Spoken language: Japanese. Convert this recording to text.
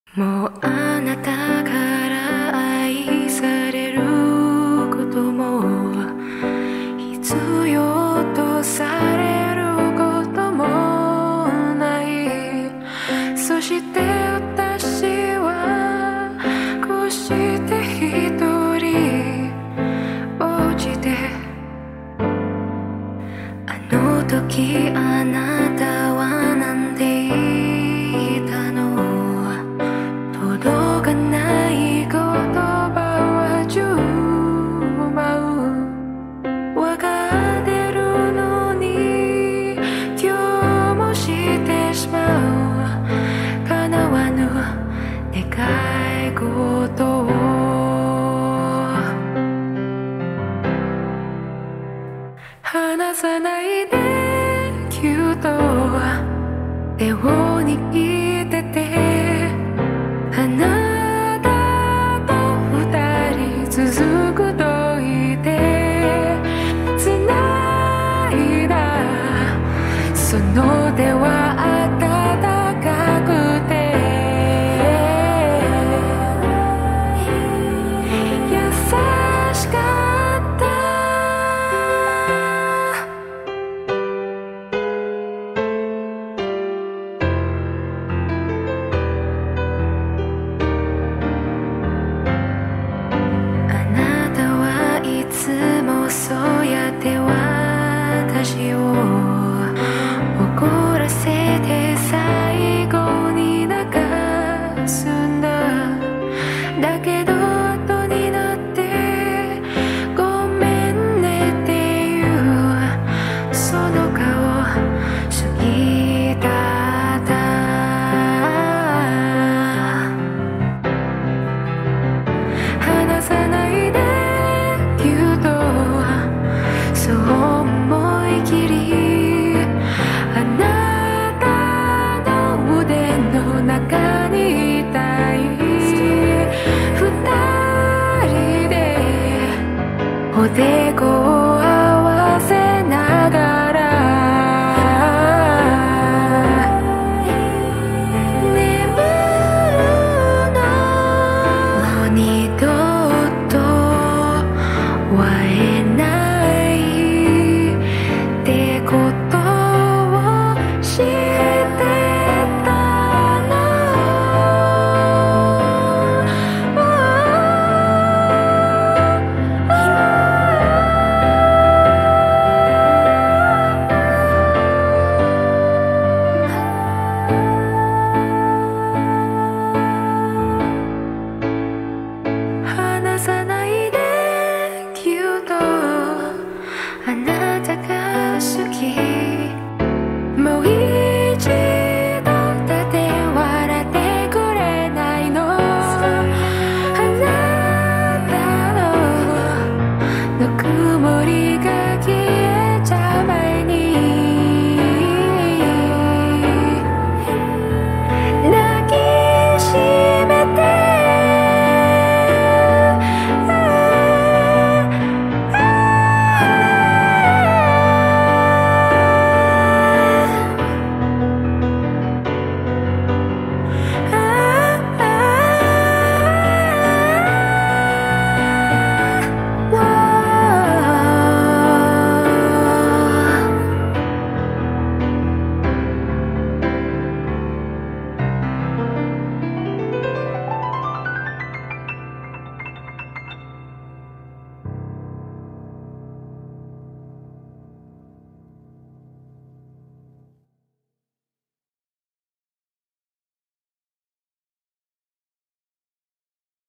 もうあなたから愛されることも必要とされることもない。そして私はこうして一人落ちて、あの時あなたはなんて言ったの。届かない言葉は10万わかってるのに今日もしてしまう叶わぬ願い事を。離さないでぎゅっと手を握ってて、あなたと二人続くと言って繋いだその手は温かくて優しかった。そうやって私を怒らせて最後に流すんだ。だけど後になってごめんねっていうその顔過ぎただ。離さないでそう思い切りあなたの腕の中